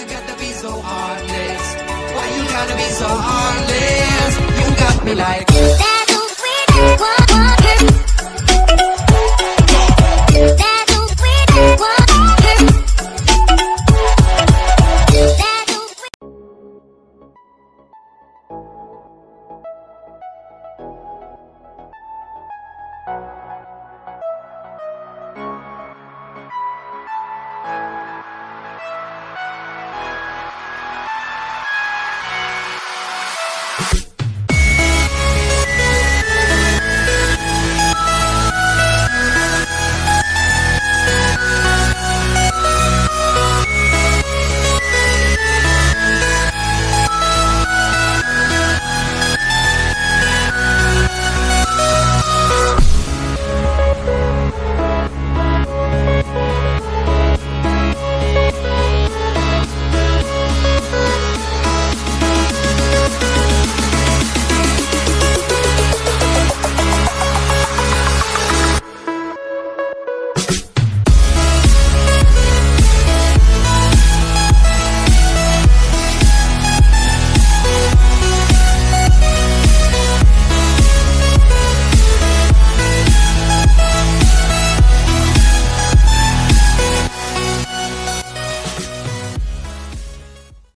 you gotta be so heartless? Why you gotta be so heartless? You got me like that.